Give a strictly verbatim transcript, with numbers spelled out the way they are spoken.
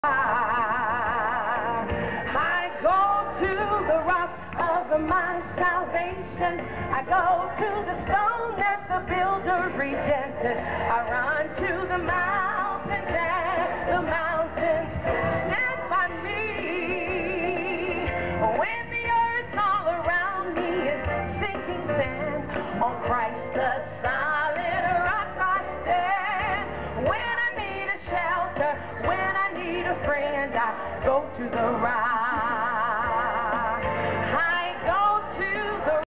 I go to the rock of my salvation. I go to the stone that the builder rejected. I run to the mountains and the mountains stand by me. When the earth all around me is sinking sand, on Christ the solid rock I stand. When I need a shelter, when I need a friend, I go to the rock.